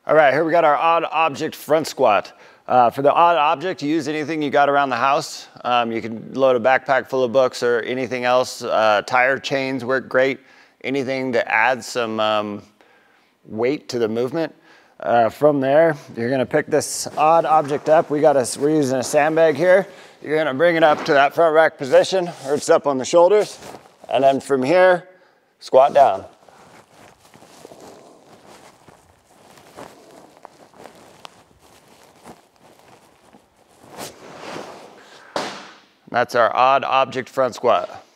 All right, here we got our odd object front squat. For the odd object, use anything you got around the house. You can load a backpack full of books or anything else. Tire chains work great. Anything to add some weight to the movement. From there, you're gonna pick this odd object up. We're using a sandbag here. You're gonna bring it up to that front rack position, or it's up on the shoulders. And then from here, squat down. That's our odd object front squat.